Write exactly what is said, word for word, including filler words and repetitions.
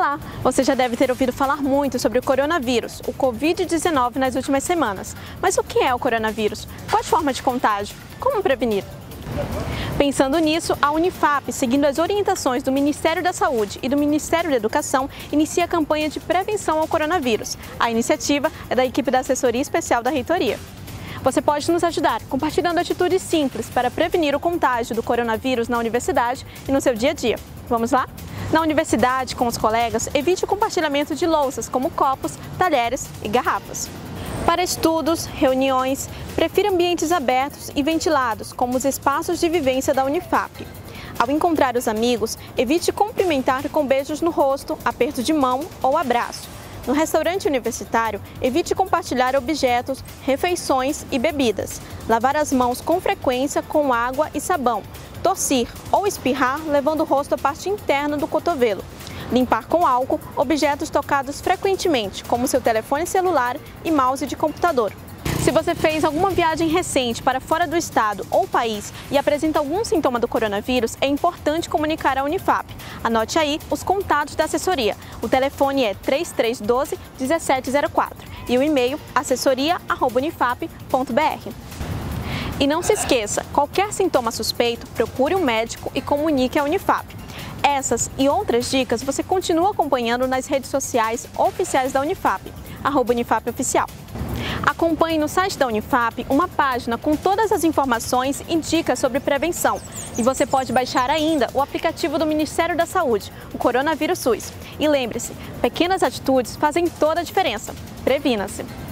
Olá! Você já deve ter ouvido falar muito sobre o coronavírus, o Covid dezenove, nas últimas semanas. Mas o que é o coronavírus? Qual a forma de contágio? Como prevenir? Pensando nisso, a Unifap, seguindo as orientações do Ministério da Saúde e do Ministério da Educação, inicia a campanha de prevenção ao coronavírus. A iniciativa é da equipe da Assessoria Especial da Reitoria. Você pode nos ajudar compartilhando atitudes simples para prevenir o contágio do coronavírus na universidade e no seu dia a dia. Vamos lá? Na universidade, com os colegas, evite o compartilhamento de louças como copos, talheres e garrafas. Para estudos, reuniões, prefira ambientes abertos e ventilados, como os espaços de vivência da Unifap. Ao encontrar os amigos, evite cumprimentar com beijos no rosto, aperto de mão ou abraço. No restaurante universitário, evite compartilhar objetos, refeições e bebidas. Lavar as mãos com frequência com água e sabão. Tossir ou espirrar levando o rosto à parte interna do cotovelo. Limpar com álcool objetos tocados frequentemente, como seu telefone celular e mouse de computador. Se você fez alguma viagem recente para fora do estado ou país e apresenta algum sintoma do coronavírus, é importante comunicar à Unifap. Anote aí os contatos da assessoria. O telefone é três três um dois, um sete zero quatro e o e-mail assessoria arroba unifap ponto br. E não se esqueça, qualquer sintoma suspeito, procure um médico e comunique à Unifap. Essas e outras dicas você continua acompanhando nas redes sociais oficiais da Unifap, arroba Unifap Oficial. Acompanhe no site da Unifap uma página com todas as informações e dicas sobre prevenção. E você pode baixar ainda o aplicativo do Ministério da Saúde, o Coronavírus SUS. E lembre-se, pequenas atitudes fazem toda a diferença. Previna-se!